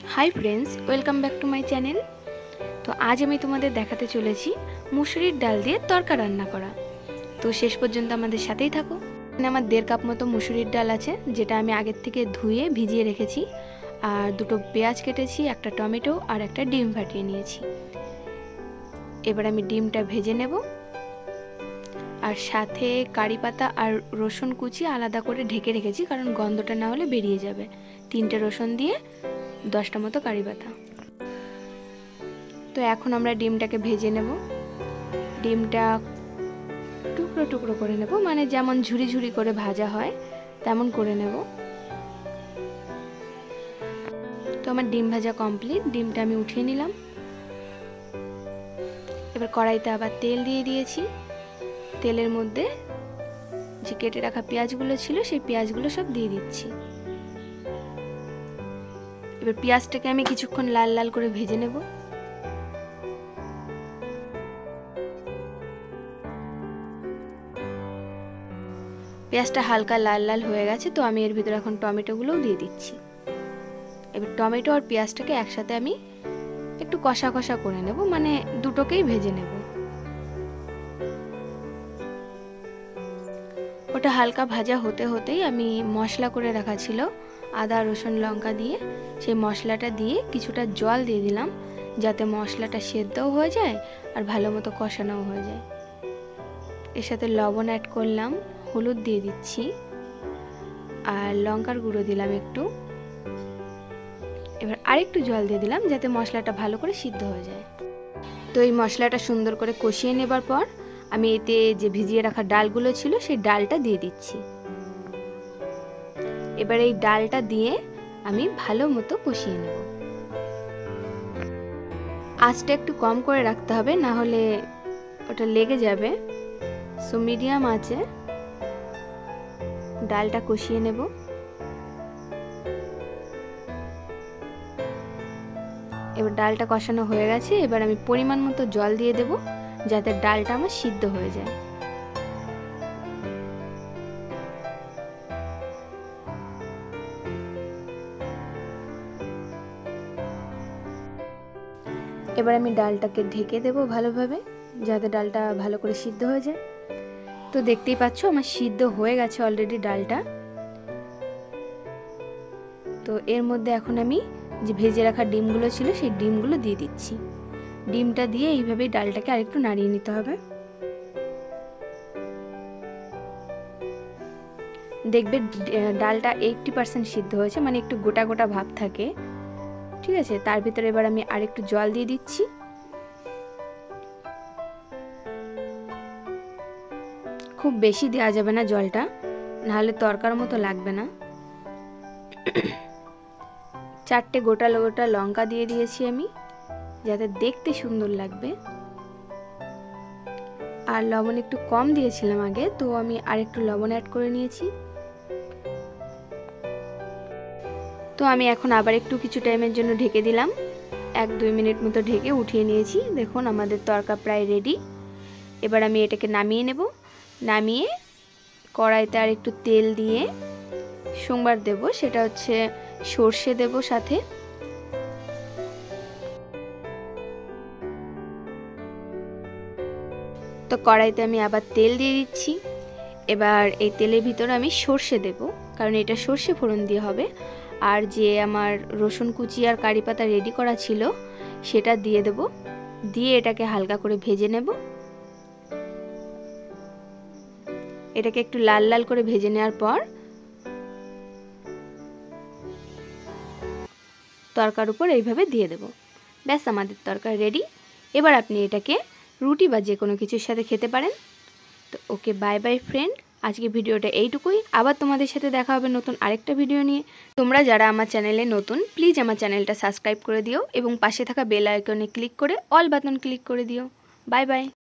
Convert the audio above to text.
High friends welcome back to my channel. तो आज আমি তোমাদের দেখাতে চলেছি মুসুরির ডাল দিয়ে তরকা রান্না করা। তো শেষ পর্যন্ত আমাদের সাথেই থাকো। এখানে আমার 1.5 কাপ মতো মুসুরির ডাল আছে, যেটা আমি আগের থেকে ধুয়ে ভিজিয়ে রেখেছি। আর দুটো পেঁয়াজ কেটেছি, একটা টমেটো আর একটা ডিম ফাটিয়ে নিয়েছি। এবার আমি ডিমটা ভেজে নেব। আর সাথে কারি পাতা আর রসুন কুচি আলাদা করে ঢেকে রেখেছি, কারণ গন্ধটা না হলে বেরিয়ে যাবে। 3টে রসুন দিয়ে 10টা মতো কারি পাতা। তো এখন আমরা ডিমটাকে ভেজে নেব। ডিমটা টুকরো টুকরো করে নেব, মানে যেমন ঝুরি ঝুরি করে ভাজা হয় তেমন করে নেব। তো আমার ডিম ভাজা কমপ্লিট। ডিমটা আমি উঠিয়ে নিলাম। এবার কড়াইতে আবার তেল দিয়ে দিয়েছি। তেলের মধ্যে যে কেটে রাখা পেঁয়াজগুলো ছিল সেই পেঁয়াজগুলো সব দিয়ে দিচ্ছি। এবার পেঁয়াজটাকে আমি কিছুক্ষণ লাল লাল করে ভেজে নেব। পেঁয়াজটা হালকা লাল লাল হয়ে গেছে, তো আমি এর ভিতরে এখন টমেটোগুলোও দিয়ে দিচ্ছি। এবার টমেটো আর পেঁয়াজটাকে একসাথে আমি একটু কষা কষা করে নেব, মানে দুটোকেই ভেজে নেব। ওটা হালকা ভাজা হতে হতেই আমি মশলা করে রাখা ছিল আদা রসুন লঙ্কা দিয়ে, সেই মশলাটা দিয়ে কিছুটা জল দিয়ে দিলাম, যাতে মশলাটা সেদ্ধও হয়ে যায় আর ভালো মতো কষানোও হয়ে যায়। এর সাথে লবণ অ্যাড করলাম, হলুদ দিয়ে দিচ্ছি আর লঙ্কার গুঁড়ো দিলাম একটু। এবার আরেকটু জল দিয়ে দিলাম, যাতে মশলাটা ভালো করে সিদ্ধ হয়ে যায়। তো এই মশলাটা সুন্দর করে কষিয়ে নেবার পর আমি এতে যে ভিজিয়ে রাখা ডালগুলো ছিল সেই ডালটা দিয়ে দিচ্ছি। এবার এই ডালটা দিয়ে আমি ভালো মতো কষিয়ে নেব। আঁচটা একটু কম করে রাখতে হবে, না হলে ওটা লেগে যাবে। সো মিডিয়াম আঁচে ডালটা কষিয়ে নেব। এবার ডালটা কষানো হয়ে গেছে। এবার আমি পরিমাণ মতো জল দিয়ে দেব, যাতে ডালটা আমার সিদ্ধ হয়ে যায়। এবার আমি ডালটাকে ঢেকে দেব ভালোভাবে, যাতে ডালটা ভালো করে সিদ্ধ হয়ে যায়। তো দেখতেই পাচ্ছ আমার সিদ্ধ হয়ে গেছে অলরেডি ডালটা। তো এর মধ্যে এখন আমি যে ভেজে রাখা ডিমগুলো ছিল সেই ডিমগুলো দিয়ে দিচ্ছি। ডিমটা দিয়ে এইভাবে ডালটাকে আরেকটু নাড়িয়ে নিতে হবে। দেখবে ডালটা 80% সিদ্ধ হয়েছে, মানে একটু গোটা গোটা ভাব থাকে। ঠিক আছে, তার ভিতরে এবার আমি আরেকটু জল দিয়ে দিচ্ছি। খুব বেশি দেওয়া যাবে না জলটা, নাহলে তরকার মতো লাগবে না। 4টে গোটা গোটা লঙ্কা দিয়ে দিয়েছি আমি, যাতে দেখতে সুন্দর লাগবে। আর লবণ একটু কম দিয়েছিলাম আগে, তো আমি আরেকটু লবণ অ্যাড করে নিয়েছি। তো আমি এখন আবার একটু কিছু টাইমের জন্য ঢেকে দিলাম। 1-2 মিনিট মতো ঢেকে উঠিয়ে নিয়েছি। দেখুন আমাদের তরকা প্রায় রেডি। এবার আমি এটাকে নামিয়ে নেব। নামিয়ে কড়াইতে আর একটু তেল দিয়ে সোমবার দেব, সেটা হচ্ছে সর্ষে দেব সাথে। তো কড়াইতে আমি আবার তেল দিয়ে দিচ্ছি। এবার এই তেলের ভিতরে আমি সর্ষে দেব, কারণ এটা সর্ষে ফোড়ন দিয়ে হবে। আর যে আমার রসুন কুচি আর কারি পাতা রেডি করা ছিল সেটা দিয়ে দেব। দিয়ে এটাকে হালকা করে ভেজে নেব। এটাকে একটু লাল লাল করে ভেজে নেওয়ার পর তরকার উপর এইভাবে দিয়ে দেব। ব্যাস, আমাদের তরকারি রেডি। এবার আপনি এটাকে রুটি বা যে কোনো কিছুর সাথে খেতে পারেন। তো ওকে, বাই বাই ফ্রেন্ড। আজকে ভিডিওটা এইটুকুই। আবার তোমাদের সাথে দেখা হবে নতুন আরেকটা ভিডিও নিয়ে। তোমরা যারা আমার চ্যানেলে নতুন, প্লিজ আমার চ্যানেলটা সাবস্ক্রাইব করে দিও এবং পাশে থাকা বেল আইকনে ক্লিক করে অল বাটন ক্লিক করে দিও। Bye by.